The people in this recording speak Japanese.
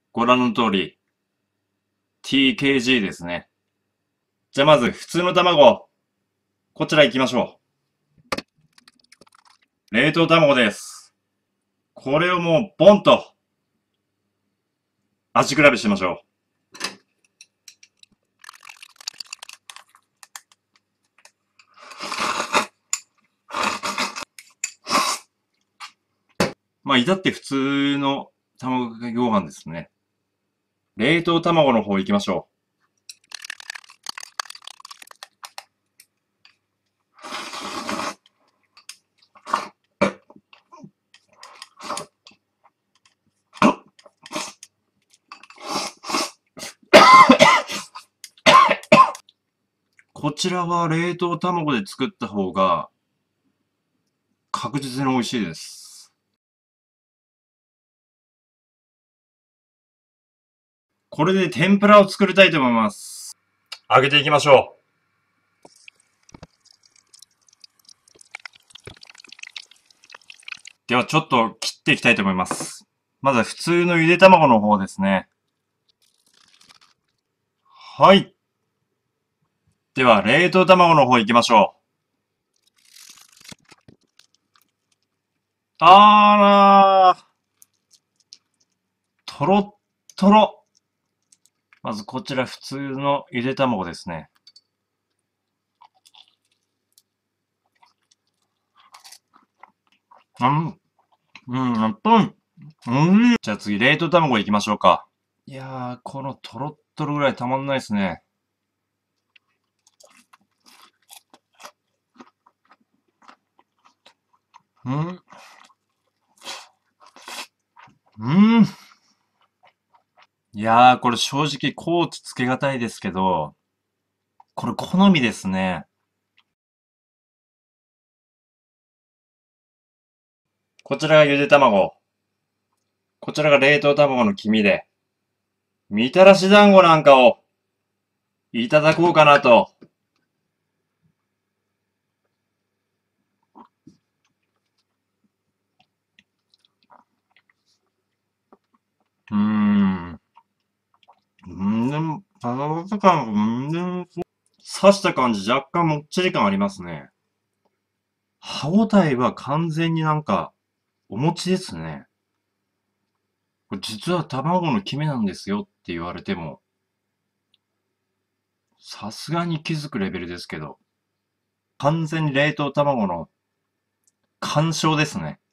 ご覧の通り、TKG ですね。じゃあまず、普通の卵、こちら行きましょう。冷凍卵です。これをもう、ボンと、味比べしましょう。まあ、至って普通の卵かけご飯ですね。冷凍卵の方行きましょう。こちらは冷凍卵で作った方が確実に美味しいです。これで天ぷらを作りたいと思います。揚げていきましょう。ではちょっと切っていきたいと思います。まずは普通のゆで卵の方ですね。はい。では冷凍卵の方行きましょう。あーらー、とろっとろ。まずこちら普通のゆで卵ですね。うん、じゃあ次冷凍卵行きましょうか。いやー、このとろっとろぐらいたまんないですね。うん、うん。いやー、これ正直コーチつけがたいですけど、これ好みですね。こちらがゆで卵。こちらが冷凍卵の黄身で、みたらし団子なんかをいただこうかなと。うーん。でも、パサパサ感刺した感じ若干もっちり感ありますね。歯ごたえは完全になんか、お餅ですね。これ実は卵の黄身なんですよって言われても、さすがに気づくレベルですけど、完全に冷凍卵の干渉ですね。